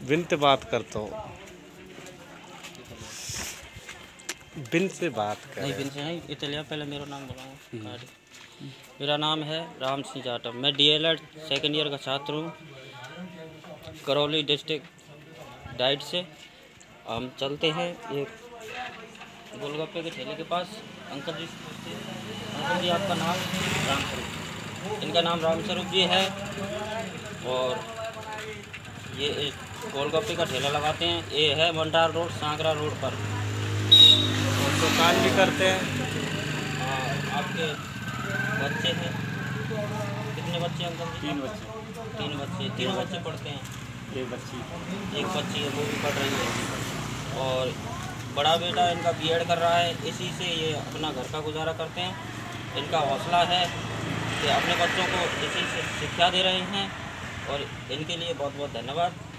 बिन से बात करता हूँ, बिन से बात कर। नहीं बिन से नहीं, इतलिया पहले मेरा नाम बताऊँ। मेरा नाम है राम सिंह जाटव। मैं DLED सेकेंड ईयर का छात्र हूँ, करौली डिस्ट्रिक्ट डाइट से। हम चलते हैं एक गोलगप्पे के ठेले के पास। अंकल जी आपका नाम? रामस्वरूप। इनका नाम रामस्वरूप जी है और ये एक गोलगप्पे का ठेला लगाते हैं। ये है भंडार रोड, सांगरा रोड पर। और दुकान भी करते हैं। हाँ, आपके बच्चे हैं? कितने बच्चे अंकल जी? 3 बच्चे। 3 बच्चे। तीनों बच्चे पढ़ते हैं? एक बच्ची है, वो भी पढ़ रही है। और बड़ा बेटा इनका B.Ed कर रहा है। इसी से ये अपना घर का गुजारा करते हैं। इनका हौसला है कि अपने बच्चों को इसी से शिक्षा दे रहे हैं और इनके लिए बहुत बहुत धन्यवाद।